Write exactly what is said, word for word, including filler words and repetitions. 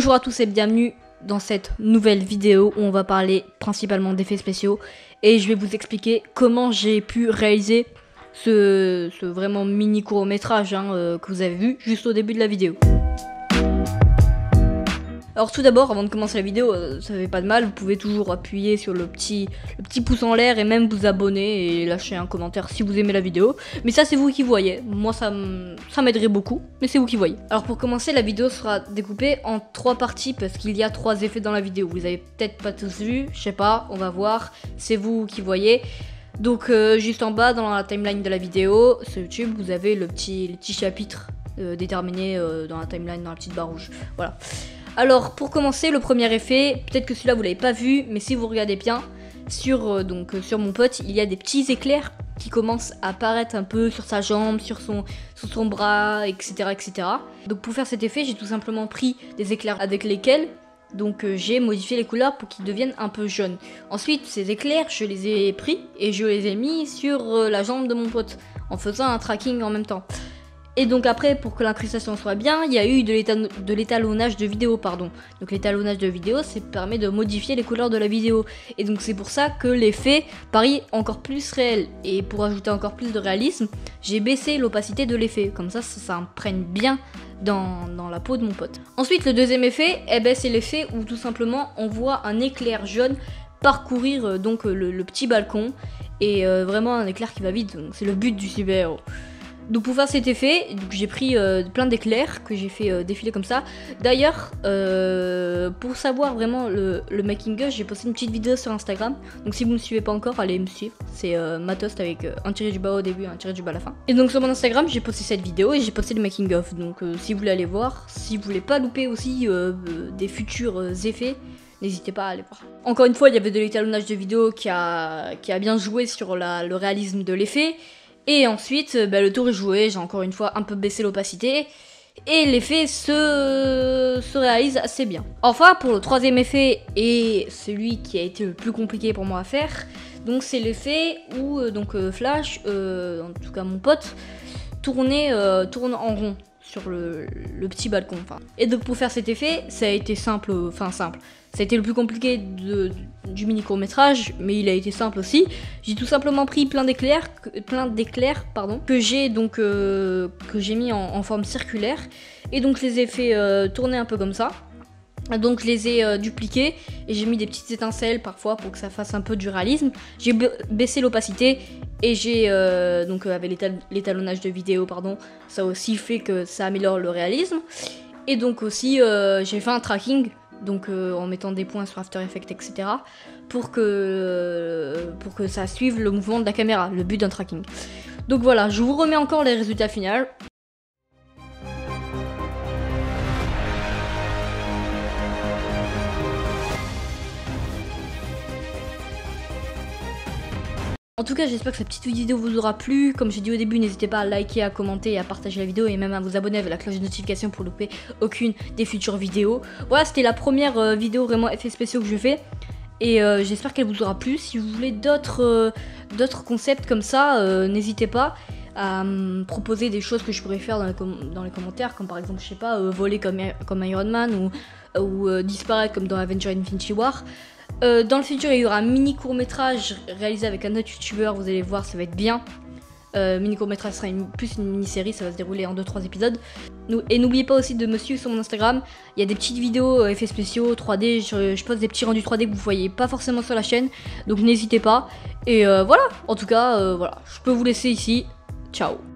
Bonjour à tous et bienvenue dans cette nouvelle vidéo où on va parler principalement d'effets spéciaux et je vais vous expliquer comment j'ai pu réaliser ce, ce vraiment mini court métrage hein, euh, que vous avez vu juste au début de la vidéo. Alors tout d'abord, avant de commencer la vidéo, euh, ça fait pas de mal, vous pouvez toujours appuyer sur le petit, le petit pouce en l'air et même vous abonner et lâcher un commentaire si vous aimez la vidéo. Mais ça c'est vous qui voyez, moi ça m'aiderait beaucoup, mais c'est vous qui voyez. Alors pour commencer, la vidéo sera découpée en trois parties parce qu'il y a trois effets dans la vidéo. Vous avez peut-être pas tous vu, je sais pas, on va voir, c'est vous qui voyez. Donc euh, juste en bas dans la timeline de la vidéo, sur YouTube, vous avez le petit, le petit chapitre euh, déterminé euh, dans la timeline, dans la petite barre rouge, voilà. Alors pour commencer, le premier effet, peut-être que celui-là vous l'avez pas vu, mais si vous regardez bien, sur, euh, donc, euh, sur mon pote, il y a des petits éclairs qui commencent à apparaître un peu sur sa jambe, sur son, sur son bras, et cetera, et cetera. Donc pour faire cet effet, j'ai tout simplement pris des éclairs avec lesquels donc euh, j'ai modifié les couleurs pour qu'ils deviennent un peu jaunes. Ensuite, ces éclairs, je les ai pris et je les ai mis sur euh, la jambe de mon pote en faisant un tracking en même temps. Et donc après, pour que l'incrustation soit bien, il y a eu de l'étalonnage de vidéo, pardon. Donc l'étalonnage de vidéo, ça permet de modifier les couleurs de la vidéo. Et donc c'est pour ça que l'effet paraît encore plus réel. Et pour ajouter encore plus de réalisme, j'ai baissé l'opacité de l'effet. Comme ça, ça s'imprègne bien dans, dans la peau de mon pote. Ensuite, le deuxième effet, eh ben, c'est l'effet où tout simplement on voit un éclair jaune parcourir euh, donc le, le petit balcon. Et euh, vraiment un éclair qui va vite, c'est le but du super-héros. Donc pour faire cet effet, j'ai pris euh, plein d'éclairs que j'ai fait euh, défiler comme ça. D'ailleurs, euh, pour savoir vraiment le, le making of, j'ai posté une petite vidéo sur Instagram. Donc si vous ne me suivez pas encore, allez me suivre. C'est euh, Matos avec euh, un tiré du bas au début, un tiré du bas à la fin. Et donc sur mon Instagram, j'ai posté cette vidéo et j'ai posté le making of. Donc euh, si vous voulez aller voir, si vous voulez pas louper aussi euh, des futurs euh, effets, n'hésitez pas à aller voir. Encore une fois, il y avait de l'étalonnage de vidéo qui a, qui a bien joué sur la, le réalisme de l'effet. Et ensuite, bah, le tour est joué, j'ai encore une fois un peu baissé l'opacité. Et l'effet se... se réalise assez bien. Enfin, pour le troisième effet, et celui qui a été le plus compliqué pour moi à faire, donc c'est l'effet où euh, donc, euh, Flash, euh, en tout cas mon pote, tournait, euh, tourne en rond sur le, le petit balcon. Enfin. Et donc pour faire cet effet, ça a été simple, enfin simple. Ça a été le plus compliqué de, du mini court métrage, mais il a été simple aussi. J'ai tout simplement pris plein d'éclairs, plein d'éclairs, pardon, que j'ai donc euh, que j'ai mis en, en forme circulaire, et donc je les ai fait euh, tourner un peu comme ça. Donc je les ai euh, dupliqués et j'ai mis des petites étincelles parfois pour que ça fasse un peu du réalisme. J'ai baissé l'opacité et j'ai euh, donc euh, avec l'étalonnage de vidéo, pardon, ça aussi fait que ça améliore le réalisme. Et donc aussi euh, j'ai fait un tracking. Donc euh, en mettant des points sur After Effects, et cetera. Pour que, euh, pour que ça suive le mouvement de la caméra, le but d'un tracking. Donc voilà, je vous remets encore les résultats finaux. En tout cas, j'espère que cette petite vidéo vous aura plu. Comme j'ai dit au début, n'hésitez pas à liker, à commenter et à partager la vidéo et même à vous abonner avec la cloche de notification pour louper aucune des futures vidéos. Voilà, c'était la première euh, vidéo vraiment effets spéciaux que je fais. Et euh, j'espère qu'elle vous aura plu. Si vous voulez d'autres euh, d'autres concepts comme ça, euh, n'hésitez pas à me proposer des choses que je pourrais faire dans les, com dans les commentaires. Comme par exemple, je sais pas, euh, voler comme, comme Iron Man ou, ou euh, disparaître comme dans Avengers Infinity War. Euh, dans le futur, il y aura un mini court métrage réalisé avec un autre youtubeur, vous allez voir, ça va être bien. Euh, mini court métrage sera une, plus une mini série, ça va se dérouler en deux trois épisodes. Et n'oubliez pas aussi de me suivre sur mon Instagram, il y a des petites vidéos euh, effets spéciaux, trois D, je, je poste des petits rendus trois D que vous voyez pas forcément sur la chaîne, donc n'hésitez pas. Et euh, voilà, en tout cas, euh, voilà, je peux vous laisser ici, ciao.